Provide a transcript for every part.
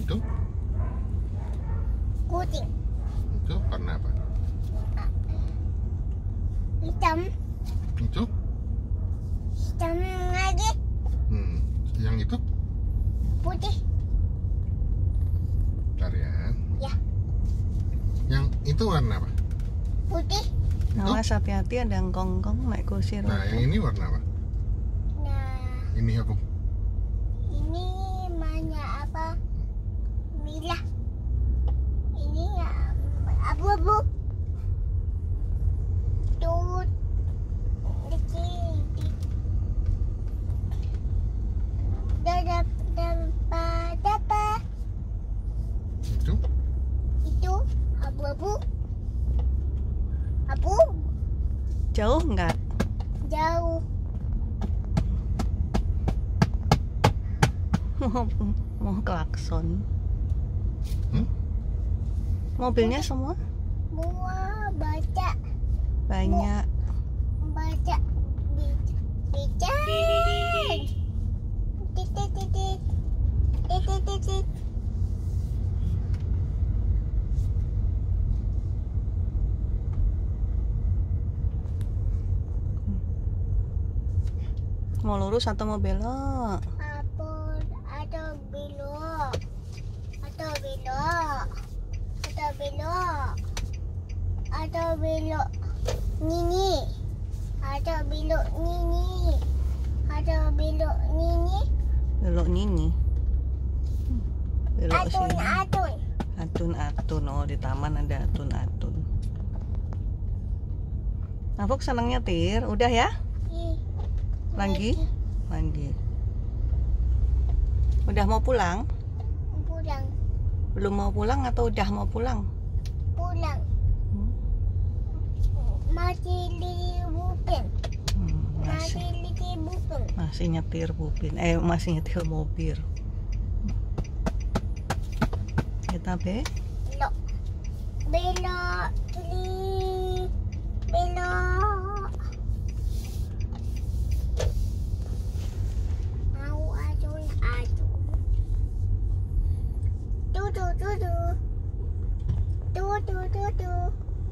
Itu? Kucing. Itu warna apa? Hitam. Itu? Hitam lagi. Yang itu? Putih. Bentar ya. Ya. Yang itu warna apa? Putih. Awas hati-hati ada yang gonggong naik kursi roda. Nah, yang ini warna apa? Nah, Ini apa? ini mana apa? Merah. Ini abu-abu. Tuh. Dapat. Itu abu-abu. Abu Jauh nggak? jauh. Mau klakson. Hmm? Mobilnya semua Buah baca banyak. baca bicara. Titik. Mau lurus atau mau belok? Apa atau belok? Atau belok? Atau belok? Atau belok? Nini. Atau belok nini. Atau belok nini. Belok nini. Belok sini. Atun. Atun-atun. Oh, di taman ada atun-atun. Nafuk senang nyetir. Udah ya? Lagi? Udah mau pulang? Pulang. Belum mau pulang atau udah mau pulang? Pulang. Masih liburan. Masih liburan. Masih nyetir Bupin. Masih nyetir mobil. Kita Belok. Belok kiri. Belok. Mau adun. Tuh.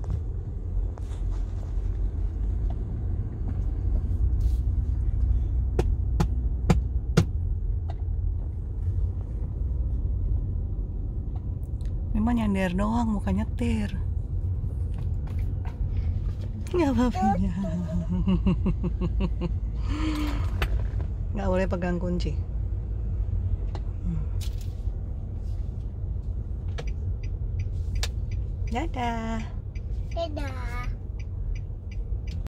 Ini mah nyender doang, bukan nyetir. Nggak apa-apanya. Nggak boleh pegang kunci. Dadah. Dadah.